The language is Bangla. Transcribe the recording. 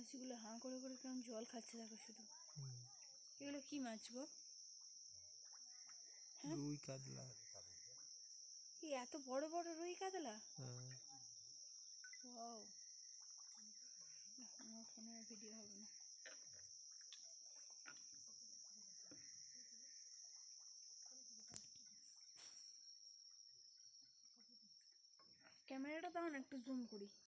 মাছগুলো হাঁ করে করে কেমন জল খাচ্ছে দেখো শুধু। এগুলো কি মাছ গো? হ্যাঁ, রুই কাতলা। এই এত বড় বড় রুই কাতলা? ওয়াও, আমার ফোনে ভিডিও হবে না। ক্যামেরাটা দাও না, একটু জুম করি।